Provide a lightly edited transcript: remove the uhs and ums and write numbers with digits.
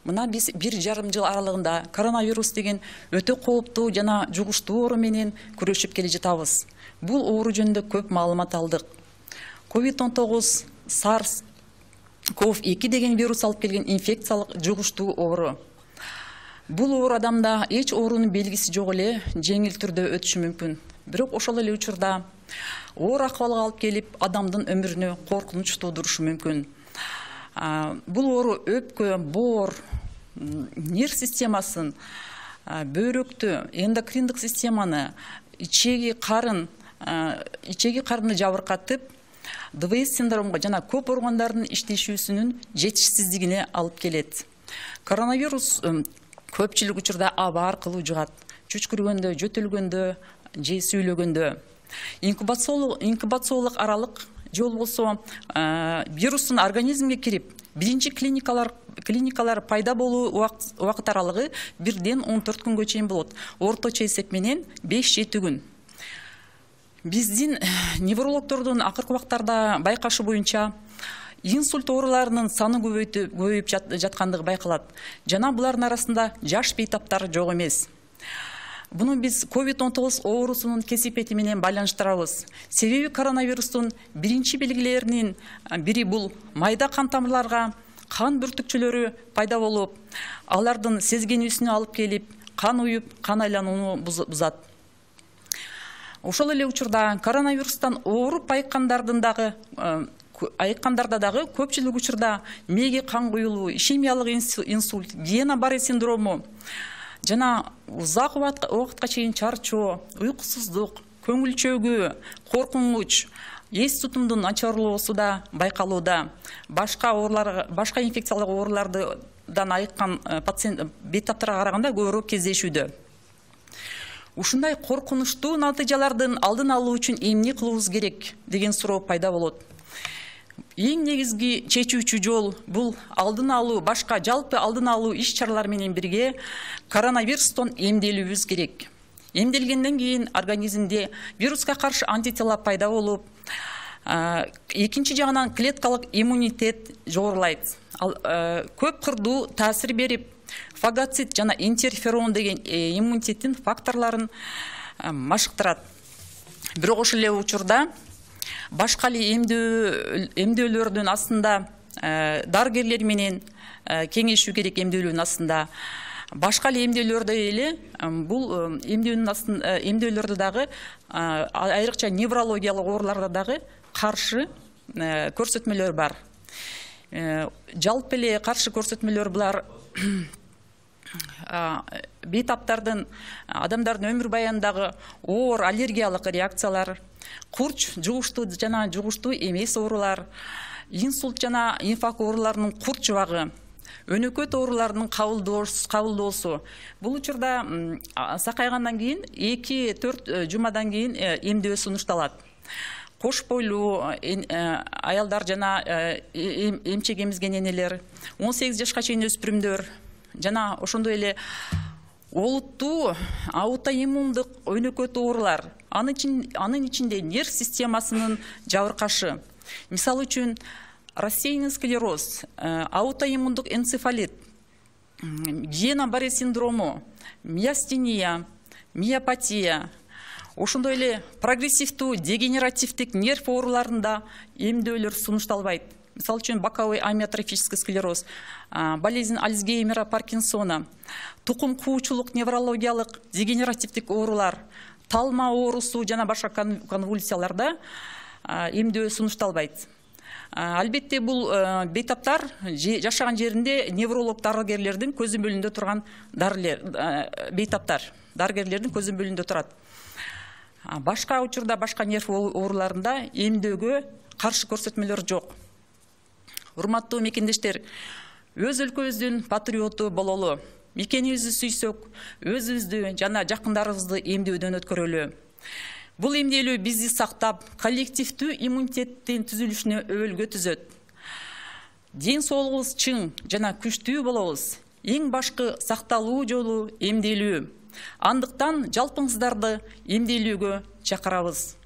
Мына биз 1,5 жыл аралыгында коронавирус деген өтө кооптуу жана жугуштуу оору менен күрөшүп келе жатабыз. Бул оору жөнүндө көп маалымат алдык. COVID-19, SARS, CoV-2 деген вирус алып келген инфекциялык жугуштуу оору. Бул оору адамда эч оорунун белгиси жок эле жеңил түрдө өтүшү мүмкүн. Бирок ошол эле учурда оор акыбалга алып келип, адамдын өмүрүнө коркунуч туудурушу мүмкүн. Бул оору өпкө, боор, нерв системасын, бөйрөктү, эндокриндик системаны, ичеги карынды жабыркатып, ДВС синдромго жана көп органдардын иштешүүсүнүн жетишсиздигине алып келет. Коронавирус көпчүлүк учурда аба аркылуу жугат. Чүчкүргөндө, жөтөлгөндө же сүйлөгөндө. Инкубациялык аралык же болбосо вирустун организмге кирип, биринчи клиникалар пайда болуу убакыт аралыгы 1-ден 14 күнгө чейин болот. Орточо эсеп менен 5-7 күн. Биздин неврологдордун акыркы убактарда байкашы боюнча инсульт ооруларынын саны көбөйүп жаткандыгы байкалат. Жана булардын арасында жаш бейтаптар жок эмес. Буну биз COVID-19 оорусунун кесипети менен байланыштырабыз. Себеби коронавирустун биринчи белгилеринин бири бул майда кан тамырларга кан бүртүкчөлөрү пайда болуп, алардын сезгенүүсүнө алып келип, кан уюп, кан айланууну бузат. Ошол эле учурда коронавирустан ооруп айыккандарда дагы көпчүлүк учурда мээге кан куюлуу, ишемиялык инсульт, Гиена-Барре синдрому жана узак убакытка чейин чарчоо, уйкусуздук, көңүл чөгүү, коркунуч, эс тутумдун начарлоосу да байкалууда. Башка инфекциялык оорулардан айыккан бейтаптарга караганда көбүрөөк кездешүүдө. Ушундай коркунучтуу натыйжалардын алдын алуу үчүн эмне кылуубуз керек деген суроо пайда болот. Эң негизги чечүүчү жол бул алдын алуу, башка жалпы алдын алуу иш-чаралар менен бирге коронавирустан эмделүүбүз керек. Эмделгенден кийин организмде вируска каршы антитела пайда болуп, экинчи жагынан клеткалык иммунитет жогорулайт. Көп кырдуу таасир берип, фагоцит жана интерферон деген иммунитеттин факторлорун машыктырат. Бирок ошол эле учурда башка эле эмдөөлөрдүн астында дарыгерлер менен кеңешүү керек. Эмдөөлүүнүн астында башка эле эмдөөлөрдө эле бул эмдөөлөрдө дагы айрыкча неврологиялык ооруларда дагы каршы көрсөтмөлөр бар. Жалпы эле каршы көрсөтмөлөр булар бейтаптардын адамдардын өмүр баяндагы оор аллергиялык реакциялар, курч, жугуштуу жана жугуштуу эмес оорулар, инсульт жана инфаркт ооруларынын курч жубагы, өнөкөт ооруларынын кабылдоосу. Бул учурда сакайгандан кийин 2-4 жумадан кийин эмдөө сунушталат. Кош бойлуу аялдар жана эмчек эмизген энелер, 18 жашка чейин өспүрүмдөр жана ошондой эле олуттуу аутоиммундук өнөкөт оорулар, анын ичинде нерв системасынын жабыркашы. Мисалы үчүн рассеянный склероз, аутоиммундук энцефалит, Гиена-Барре синдрому, миастения, миопатия, ошондой эле прогрессивдүү дегенеративдик нерв ооруларында эмдөөлөр сунушталбайт. Мисалы үчүн боковой амиотрофический склероз, болезнь Альцгеймера, Паркинсона, тукум куучулук неврологиялык дегенеративдик оорулар, талма оорусу жана башка конвульсияларда эмдөө сунушталбайт. Албетте бул бейтаптар жашаган жеринде невролог дарыгерлердин көзөмөлүндө турган бейтаптар, дарыгерлердин көзөмөлүндө турат. Башка учурда башка нерв ооруларында эмдөөгө каршы көрсөтмөлөр жок. Урматтуу мекендештер, өз өлкөбүздүн патриоту бололу. Мекенибизди сүйсөк, өзүбүздү жана жакындарыбызды эмдөөдөн өткөрөлү. Бул эмделүү бизди сактап, коллективдүү иммунитеттин түзүлүшүнө өбөлгө түзөт. Ден соолугубуз чың жана күчтүү болобуз. Эң башкы сакталуу жолу эмделүү. Андыктан жалпыңыздарды эмделүүгө чакырабыз.